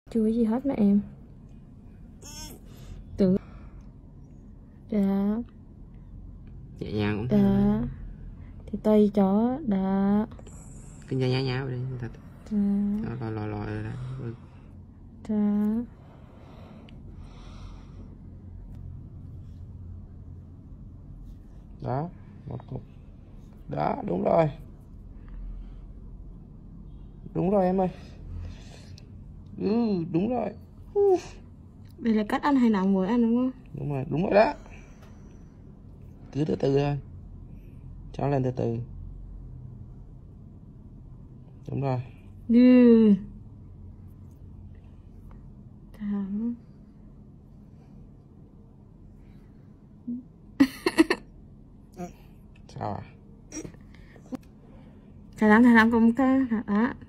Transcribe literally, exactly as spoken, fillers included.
Chưa có gì hết mà em. Tự đó. Nhẹ nhàng cũng đó. Thì tay chó đó. cứ nhá nhá nhá đi thật. Đó. Lòi lòi lòi ra. Đó. Đó, một cục. Đó, đúng rồi. Đúng rồi em ơi. Ừ, đúng rồi. Uh. Đây là cách anh hay nặng mỗi anh đúng không? Đúng rồi, đúng rồi đó. Cứ từ từ thôi. Cho lên từ từ. Đúng rồi. Ừ. Sao à? Thầy làm thầy làm cùng cái đó.